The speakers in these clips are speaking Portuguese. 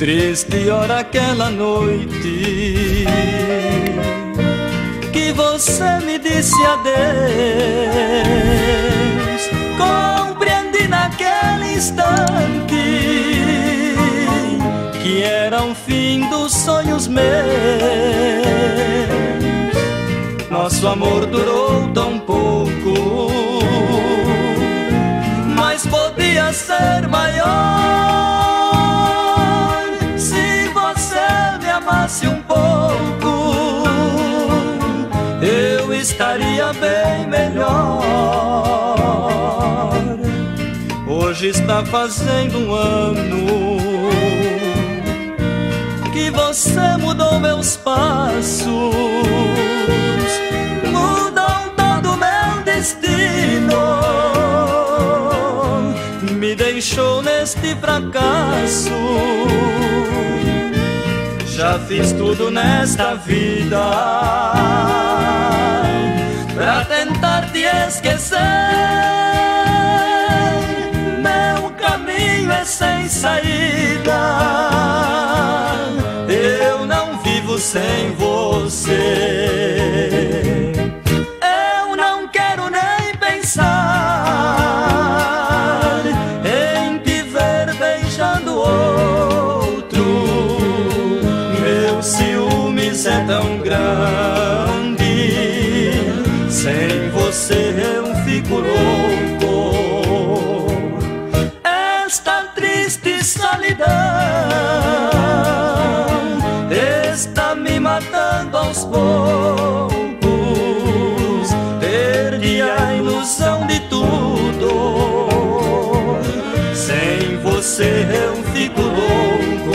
Triste hora aquela noite que você me disse adeus. Compreendi naquele instante que era um fim dos sonhos meus. Nosso amor durou tão pouco, mas podia ser maior. Se um pouco, eu estaria bem melhor. Hoje está fazendo um ano que você mudou meus passos, mudou todo o meu destino, me deixou neste fracasso. Já fiz tudo nesta vida pra tentar te esquecer. Meu caminho é sem saída, eu não vivo sem você. Eu não quero nem pensar em te ver beijando outro. Ciúmes é tão grande, sem você eu fico louco. Esta triste solidão está me matando aos poucos. Perdi a ilusão de tudo, sem você eu fico louco.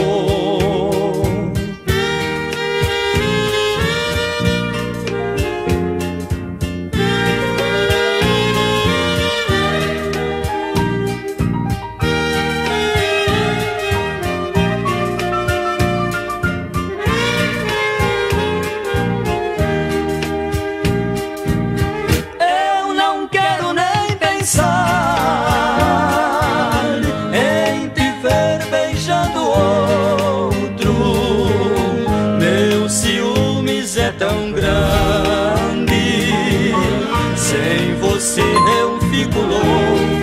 É tão grande, sem você eu fico louco.